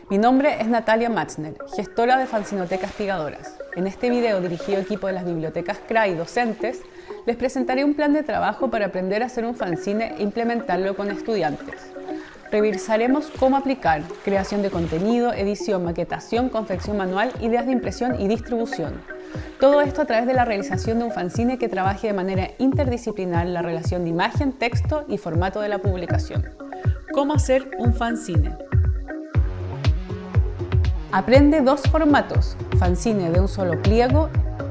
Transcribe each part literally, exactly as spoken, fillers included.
Mi nombre es Natalia Machner, gestora de Fanzinoteca Espigadoras. En este video dirigido a equipo de las bibliotecas C R A y docentes, les presentaré un plan de trabajo para aprender a hacer un fanzine e implementarlo con estudiantes. Revisaremos cómo aplicar creación de contenido, edición, maquetación, confección manual, ideas de impresión y distribución. Todo esto a través de la realización de un fanzine que trabaje de manera interdisciplinar la relación de imagen, texto y formato de la publicación. ¿Cómo hacer un fanzine? Aprende dos formatos, fanzine de un solo pliego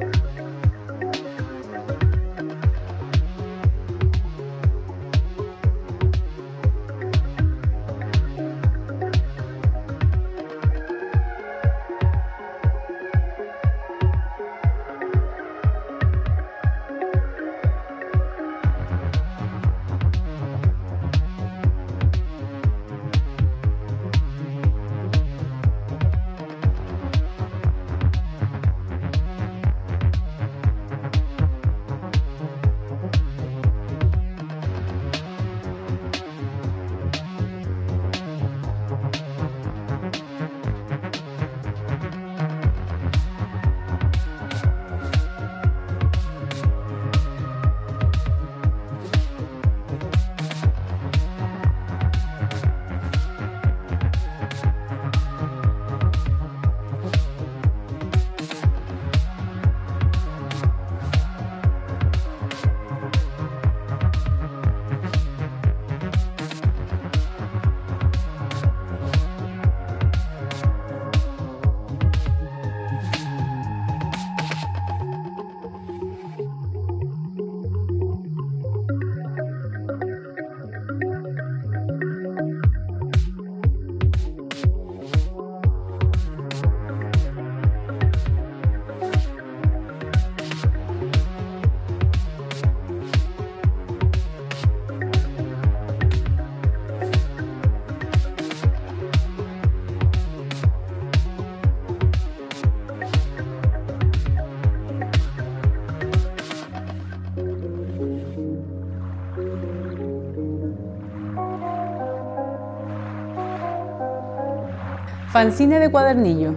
Fanzine de cuadernillo.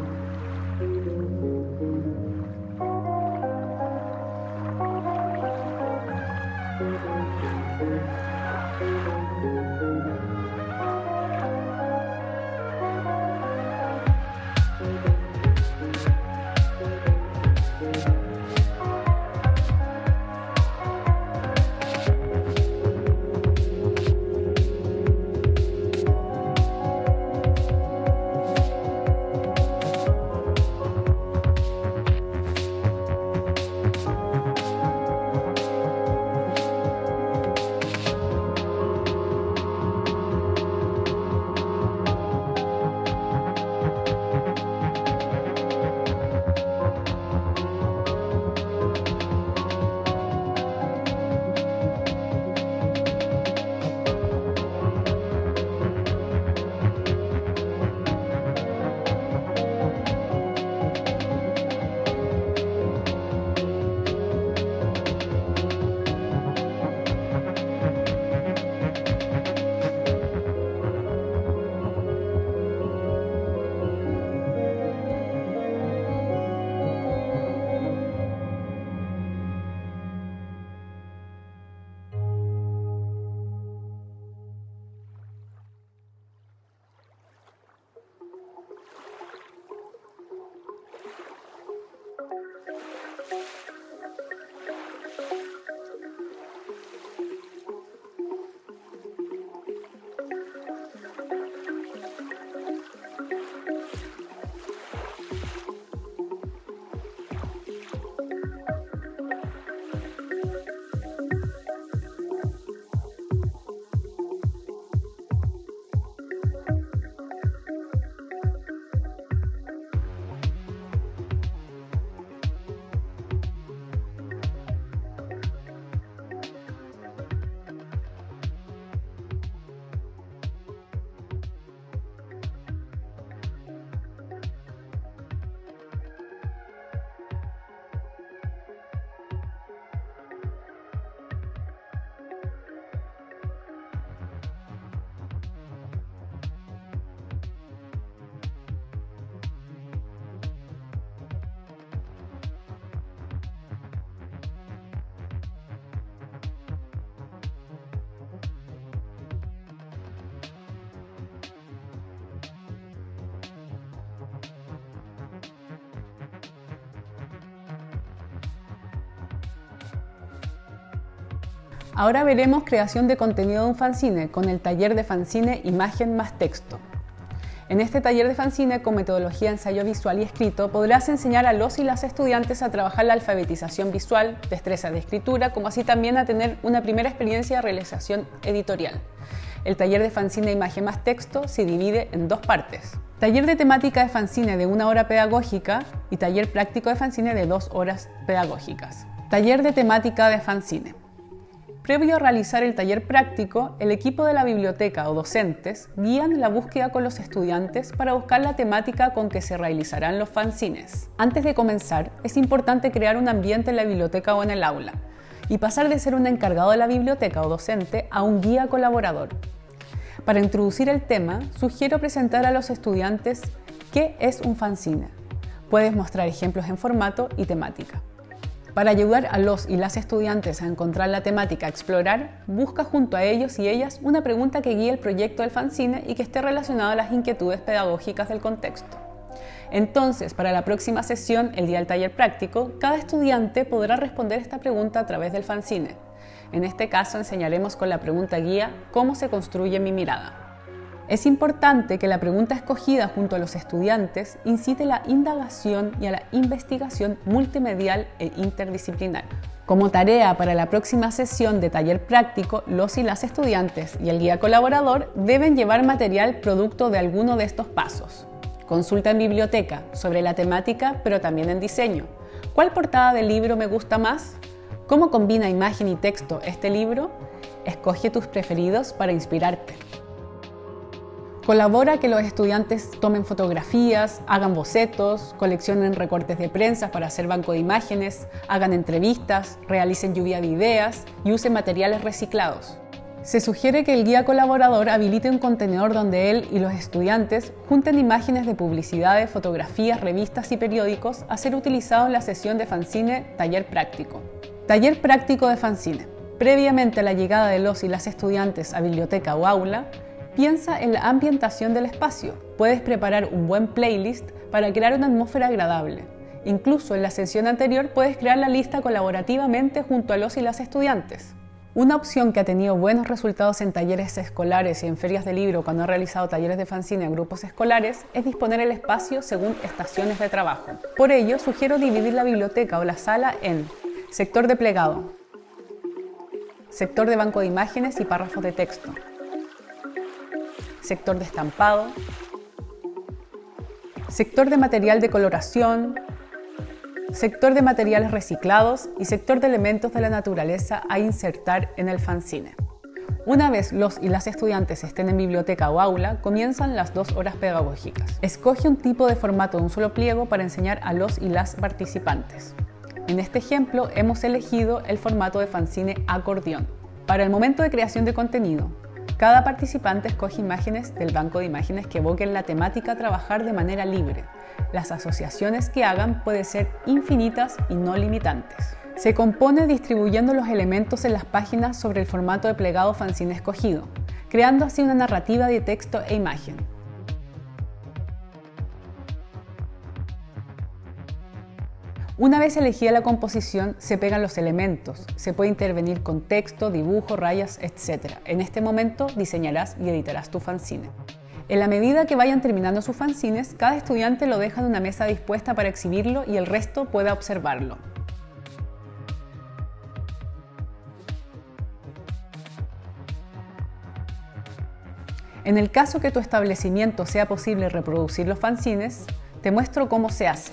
Ahora veremos creación de contenido de un fanzine con el taller de fanzine Imagen más Texto. En este taller de fanzine con metodología ensayo visual y escrito podrás enseñar a los y las estudiantes a trabajar la alfabetización visual, destreza de escritura, como así también a tener una primera experiencia de realización editorial. El taller de fanzine Imagen más Texto se divide en dos partes. Taller de temática de fanzine de una hora pedagógica y taller práctico de fanzine de dos horas pedagógicas. Taller de temática de fanzine. Previo a realizar el taller práctico, el equipo de la biblioteca o docentes guían la búsqueda con los estudiantes para buscar la temática con que se realizarán los fanzines. Antes de comenzar, es importante crear un ambiente en la biblioteca o en el aula y pasar de ser un encargado de la biblioteca o docente a un guía colaborador. Para introducir el tema, sugiero presentar a los estudiantes qué es un fanzine. Puedes mostrar ejemplos en formato y temática. Para ayudar a los y las estudiantes a encontrar la temática a explorar, busca junto a ellos y ellas una pregunta que guíe el proyecto del fanzine y que esté relacionada a las inquietudes pedagógicas del contexto. Entonces, para la próxima sesión, el día del taller práctico, cada estudiante podrá responder esta pregunta a través del fanzine. En este caso, enseñaremos con la pregunta guía cómo se construye mi mirada. Es importante que la pregunta escogida junto a los estudiantes incite la indagación y a la investigación multimedial e interdisciplinar. Como tarea para la próxima sesión de taller práctico, los y las estudiantes y el guía colaborador deben llevar material producto de alguno de estos pasos. Consulta en biblioteca sobre la temática, pero también en diseño. ¿Cuál portada del libro me gusta más? ¿Cómo combina imagen y texto este libro? Escoge tus preferidos para inspirarte. Colabora que los estudiantes tomen fotografías, hagan bocetos, coleccionen recortes de prensa para hacer banco de imágenes, hagan entrevistas, realicen lluvia de ideas y usen materiales reciclados. Se sugiere que el guía colaborador habilite un contenedor donde él y los estudiantes junten imágenes de publicidades, fotografías, revistas y periódicos a ser utilizados en la sesión de fanzine Taller Práctico. Taller Práctico de fanzine. Previamente a la llegada de los y las estudiantes a biblioteca o aula, piensa en la ambientación del espacio. Puedes preparar un buen playlist para crear una atmósfera agradable. Incluso en la sesión anterior puedes crear la lista colaborativamente junto a los y las estudiantes. Una opción que ha tenido buenos resultados en talleres escolares y en ferias de libro cuando ha realizado talleres de fanzine a grupos escolares es disponer el espacio según estaciones de trabajo. Por ello, sugiero dividir la biblioteca o la sala en sector de plegado, sector de banco de imágenes y párrafos de texto, sector de estampado, sector de material de coloración, sector de materiales reciclados y sector de elementos de la naturaleza a insertar en el fanzine. Una vez los y las estudiantes estén en biblioteca o aula, comienzan las dos horas pedagógicas. Escoge un tipo de formato de un solo pliego para enseñar a los y las participantes. En este ejemplo hemos elegido el formato de fanzine acordeón. Para el momento de creación de contenido, cada participante escoge imágenes del banco de imágenes que evoquen la temática a trabajar de manera libre. Las asociaciones que hagan pueden ser infinitas y no limitantes. Se compone distribuyendo los elementos en las páginas sobre el formato de plegado fanzine escogido, creando así una narrativa de texto e imagen. Una vez elegida la composición, se pegan los elementos. Se puede intervenir con texto, dibujo, rayas, etcétera. En este momento diseñarás y editarás tu fanzine. En la medida que vayan terminando sus fanzines, cada estudiante lo deja en una mesa dispuesta para exhibirlo y el resto pueda observarlo. En el caso que tu establecimiento sea posible reproducir los fanzines, te muestro cómo se hace.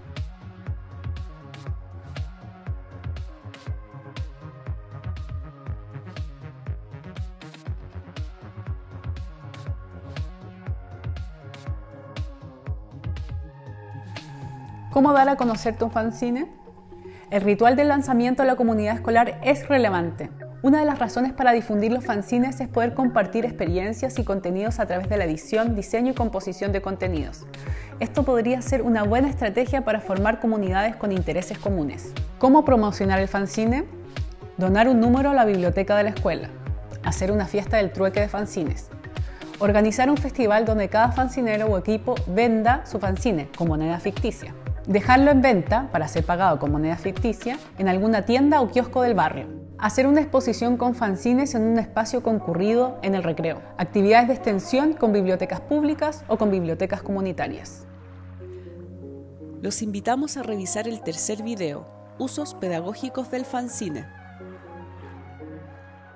¿Cómo dar a conocer tu fanzine? El ritual del lanzamiento a la comunidad escolar es relevante. Una de las razones para difundir los fanzines es poder compartir experiencias y contenidos a través de la edición, diseño y composición de contenidos. Esto podría ser una buena estrategia para formar comunidades con intereses comunes. ¿Cómo promocionar el fanzine? Donar un número a la biblioteca de la escuela. Hacer una fiesta del trueque de fanzines. Organizar un festival donde cada fanzinero o equipo venda su fanzine con moneda ficticia. Dejarlo en venta, para ser pagado con moneda ficticia, en alguna tienda o kiosco del barrio. Hacer una exposición con fanzines en un espacio concurrido en el recreo. Actividades de extensión con bibliotecas públicas o con bibliotecas comunitarias. Los invitamos a revisar el tercer video, Usos pedagógicos del fanzine.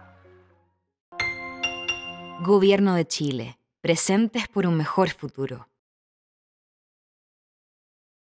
Gobierno de Chile. Presentes por un mejor futuro.